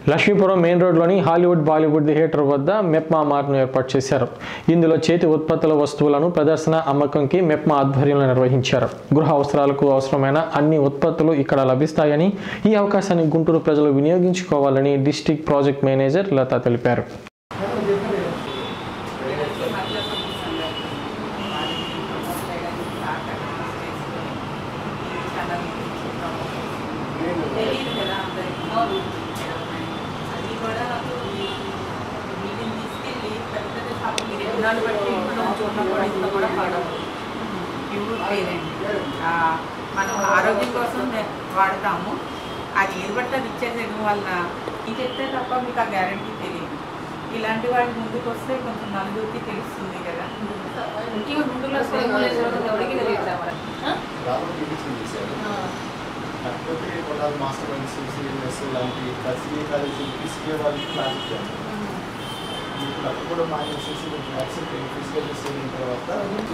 Lakshmipuram main రోడ్లోని Hollywood Bollywood theatre వద్ద మెప్మా మార్ట్ను ఏర్పాటు చేశారు. ఇందులో చేతి ఉత్పత్తుల వస్తువులను ప్రదర్శన అమ్మకంకి మెప్మా ఆధ్వర్యంలో నిర్వహించారు. గృహ అవసరాలకు అవసరమైన అన్ని ఉత్పత్తులు ఇక్కడ లభిస్తాయని, ఈ అవకాశాన్ని గుంటూరు ప్రజలు వినియోగించుకోవాలని డిస్ట్రిక్ట్ ప్రాజెక్ట్ మేనేజర్ లత తెలిపారు. మనం ఆరోగ్యం కోసం వాడతాము. అది ఏది బట్టి అది ఇచ్చేసేయడం వల్ల ఇది చెప్తే తప్ప మీకు ఆ గ్యారంటీ తెలియదు. ఇలాంటి వాళ్ళు ముందుకు వస్తే కొంచెం నలుగురికి తెలుస్తుంది కదా. కూడా మానేసేసి ఫిజికల్ డిస్టెన్స్ తర్వాత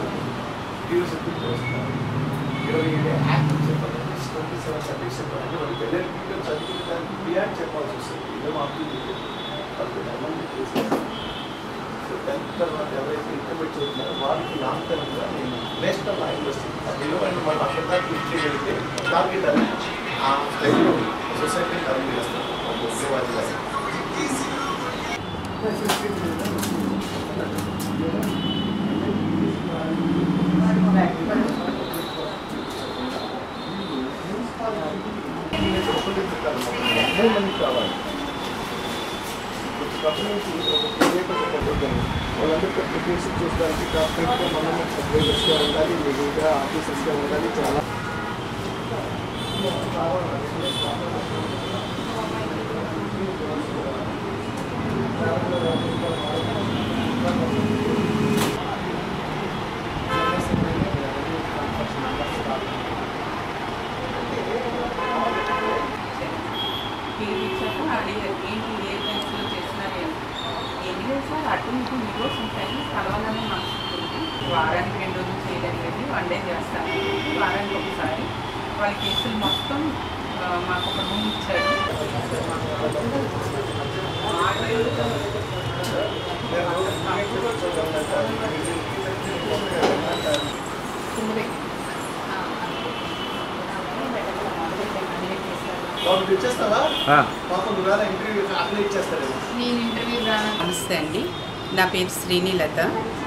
27 యాక్ట్ చెప్పాలి. 27 సబ్జెక్ట్స్ చెప్పాలంటే వాళ్ళు వెళ్ళిన చదివిన దానికి బియాండ్ చెప్పాల్సి వస్తుంది. ఇదే మాకు టెన్త్ తర్వాత ఎవరైతే ఇంటర్మీడియట్ చదువుతున్నారో వాళ్ళకి లాంగ్ టర్మ్గా నేను నేషనల్ లా యూనివర్సిటీ విలువైన మనం అక్కడ దాకా ఇచ్చేయగలిగితే టార్గెట్ అని ఆ స్టైల్లో సొసైటీని అరేంజ్ చేస్తాం. కావాలి వాళ్ళందరూ ప్రిపరేషన్ చూసుకోవడానికి కార్పొరేట్గా మనం అడ్వైజర్స్గా ఉండాలి, లీగల్గా ఆఫీసర్స్గా ఉండాలి. చాలా అటు ఇటు మీకోస్ ఉంటాయి. కలవాలని మనసుకుంటుంది. వారానికి 2 రోజులు చేయడానికి 1 డే చేస్తాను. వారానికి ఒకసారి వాళ్ళ కేసులు మొత్తం మాకు ఒక రూమ్ ఇచ్చారు. నమస్తే అండి, నా పేరు శ్రీనిలత.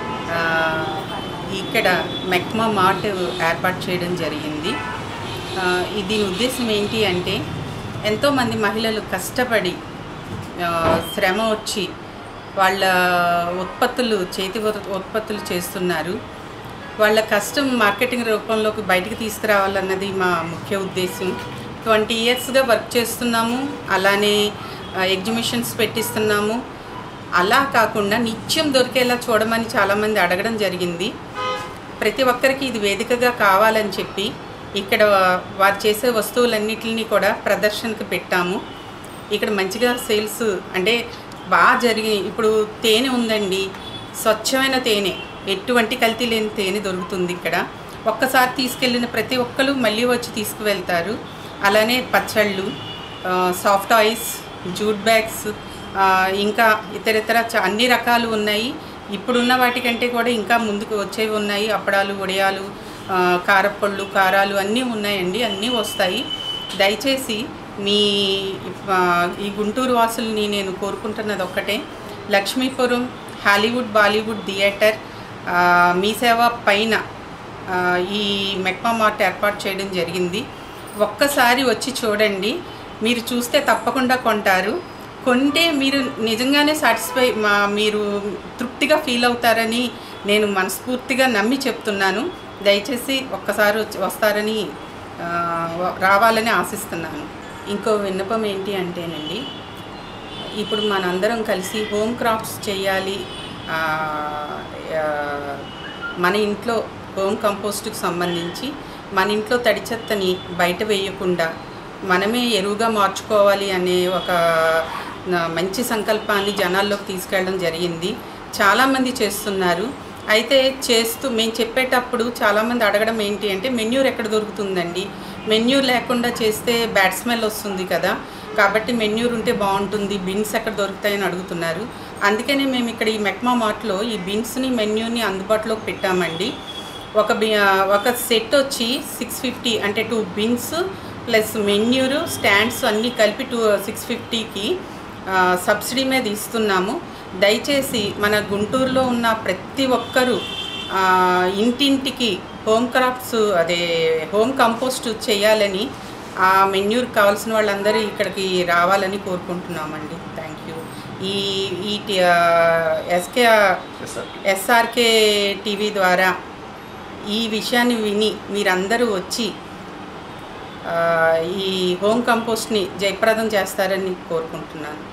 ఇక్కడ మెప్మా మార్ట్ ఏర్పాటు చేయడం జరిగింది. దీని ఉద్దేశం ఏంటి అంటే, ఎంతోమంది మహిళలు కష్టపడి శ్రమ వచ్చి వాళ్ళ చేతి ఉత్పత్తులు చేస్తున్నారు. వాళ్ళ కష్టం మార్కెటింగ్ రూపంలోకి బయటకు తీసుకురావాలన్నది మా ముఖ్య ఉద్దేశం. 20 ఇయర్స్గా వర్క్ చేస్తున్నాము. అలానే ఎగ్జిబిషన్స్ పెట్టిస్తున్నాము. అలా కాకుండా నిత్యం దొరికేలా చూడమని చాలామంది అడగడం జరిగింది. ప్రతి ఒక్కరికి ఇది వేదికగా కావాలని చెప్పి ఇక్కడ వారు చేసే వస్తువులన్నిటిని కూడా ప్రదర్శనకు పెట్టాము. ఇక్కడ మంచిగా సేల్స్ అంటే బాగా జరిగి, ఇప్పుడు తేనె ఉందండి, స్వచ్ఛమైన తేనె, ఎటువంటి కల్తీ లేని తేనె దొరుకుతుంది ఇక్కడ. ఒక్కసారి తీసుకెళ్ళిన ప్రతి ఒక్కరు మళ్ళీ వచ్చి తీసుకువెళ్తారు. అలానే పచ్చళ్ళు, సాఫ్ట్ ఆయిల్స్, జూట్ బ్యాగ్స్, ఇంకా ఇతర అన్ని రకాలు ఉన్నాయి. ఇప్పుడున్న వాటికంటే కూడా ఇంకా ముందుకు వచ్చేవి ఉన్నాయి. అప్పడాలు, వడియాలు, కారపళ్ళు, కారాలు అన్నీ ఉన్నాయండి, అన్నీ వస్తాయి. దయచేసి ఈ గుంటూరు వాసుల్ని నేను కోరుకుంటున్నది ఒక్కటే, లక్ష్మీపురం హాలీవుడ్ బాలీవుడ్ థియేటర్ మీ సేవ పైన ఈ మెప్మా మార్ట్ ఏర్పాటు చేయడం జరిగింది. ఒక్కసారి వచ్చి చూడండి. మీరు చూస్తే తప్పకుండా కొంటారు. కొంటే మీరు నిజంగానే మీరు తృప్తిగా ఫీల్ అవుతారని నేను మనస్ఫూర్తిగా నమ్మి చెప్తున్నాను. దయచేసి ఒక్కసారి వస్తారని రావాలని ఆశిస్తున్నాను. ఇంకో విన్నపం ఏంటి అంటేనండి, ఇప్పుడు మనందరం కలిసి హోమ్ క్రాఫ్ట్స్ చేయాలి. మన ఇంట్లో హోమ్ కంపోస్ట్కి సంబంధించి మన ఇంట్లో తడి చెత్తని బయట వేయకుండా మనమే ఎరువుగా మార్చుకోవాలి అనే ఒక మంచి సంకల్పాన్ని జనాల్లోకి తీసుకెళ్ళడం జరిగింది. చాలామంది చేస్తున్నారు. అయితే మేము చెప్పేటప్పుడు చాలామంది అడగడం ఏంటి అంటే, మెన్యూర్ ఎక్కడ దొరుకుతుందండి, మెన్యూర్ లేకుండా చేస్తే బ్యాడ్ స్మెల్ వస్తుంది కదా, కాబట్టి మెన్యూర్ ఉంటే బాగుంటుంది, బిన్స్ ఎక్కడ దొరుకుతాయని అడుగుతున్నారు. అందుకనే మేము ఇక్కడ ఈ మెప్మా మార్ట్లో ఈ బిన్స్ని మెన్యూని అందుబాటులోకి పెట్టామండి. ఒక సెట్ వచ్చి 650 అంటే 2 బిన్స్ ప్లస్ మెన్యూరు స్టాండ్స్ అన్నీ కలిపి 650కి సబ్సిడీ మీద ఇస్తున్నాము. దయచేసి మన గుంటూరులో ఉన్న ప్రతి ఒక్కరూ ఇంటింటికి హోమ్ క్రాఫ్ట్స్ హోమ్ కంపోస్ట్ చేయాలని, ఆ మెన్యూర్ కావాల్సిన వాళ్ళందరూ ఇక్కడికి రావాలని కోరుకుంటున్నామండి. Thank you. ఈ ఎస్ఆర్కే టీవీ ద్వారా ఈ విషయాన్ని విని మీరందరూ వచ్చి ఈ హోమ్ కంపోస్ట్ని జయప్రదం చేస్తారని కోరుకుంటున్నాను.